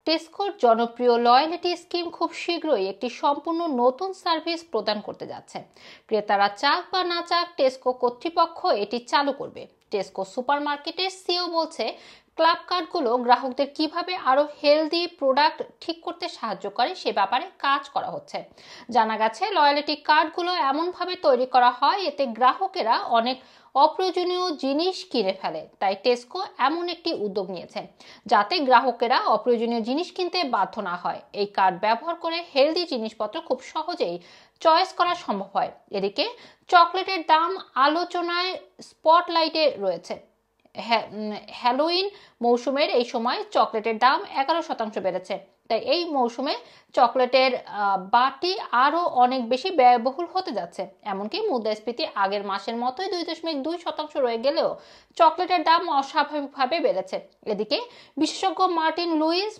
টেস্কোর জনপ্রিয় loyalty scheme খুব শীঘ্রই একটি সম্পূর্ণ নতুন সার্ভিস প্রদান করতে যাচ্ছে। ক্রেতারা চাক বা না চাক, টেস্কো কর্তৃপক্ষ এটি চালু করবে। টেস্কো সুপারমার্কেটের সিইও বলছে, ক্লাব কার্ডগুলো গ্রাহকদের কিভাবে আরো হেলদি প্রোডাক্ট ঠিক করতে সাহায্য করে সে ব্যাপারে কাজ করা হচ্ছে। জানা গেছে, লয়্যালিটি কার্ডগুলো এমনভাবে তৈরি করা হয় এতে গ্রাহকেরা অনেক অপ্রয়োজনীয় জিনিস কিনে ফেলে। তাই টেস্কো এমন একটি উদ্যোগ নিয়েছে যাতে গ্রাহকেরা অপ্রয়োজনীয় জিনিস কিনতে বাধ্য না হয়। এই কার্ড ব্যবহার করে হেলদি জিনিসপত্র খুব সহজেই চয়েস করা সম্ভব হয়। এদিকে চকলেটের দাম আলোচনায় স্পটলাইটে রয়েছে। হ্যালোইন মৌসুমের এই সময় চকলেটের দাম 11% বেড়েছে। তাই এই মৌসুমে চকলেটের বাটি আরো অনেক বেশি ব্যয়বহুল হতে যাচ্ছে। এমনকি মুদ্রাস্ফীতি আগের মাসের মতোই 2.2% রয়ে গেলেও চকলেটের দাম অস্বাভাবিকভাবে বেড়েছে। এদিকে বিশেষজ্ঞ মার্টিন লুইস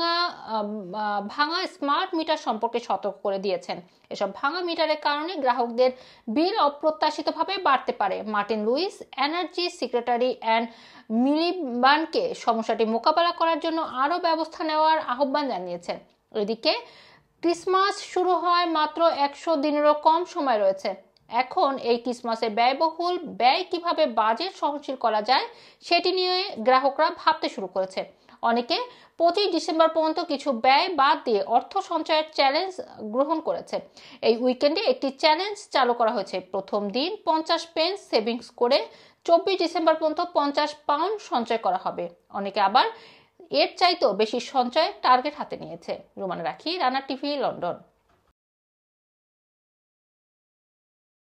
ভাঙা স্মার্ট মিটার সম্পর্কে সতর্ক করে দিয়েছেন। এসব ভাঙা মিটারের কারণে গ্রাহকদের বিল অপ্রত্যাশিতভাবে বাড়তে পারে। Martin Lewis energy secretary Ed মিলিবানকে সমস্যাটি মোকাবেলা করার জন্য আরও ব্যবস্থা নেওয়ার আহ্বান জানিয়েছেন। এদিকে ক্রিসমাস শুরু হয় মাত্র 100 দিনেরও কম সময় রয়েছে। এখন এই ক্রিসমাসে ব্যয়বহুল ব্যয় কিভাবে বাজেট সহনশীল করা যায় সেটি নিয়ে গ্রাহকরা ভাবতে শুরু করেছে। অনেকে 25 ডিসেম্বর পর্যন্ত কিছু ব্যয় বাদ দিয়ে অর্থ সঞ্চয়ের চ্যালেঞ্জ গ্রহণ করেছে। এই উইকেন্ডে একটি চ্যালেঞ্জ চালু করা হয়েছে। প্রথম দিন 50 পেন্স সেভিংস করে 24 ডিসেম্বর পর্যন্ত 50 পাউন্ড সঞ্চয় করা হবে। অনেকে আবার এর চাইতেও বেশি সঞ্চয়ের টার্গেট হাতে নিয়েছে। রুমানা রাখি, রানা টিভি, লন্ডন।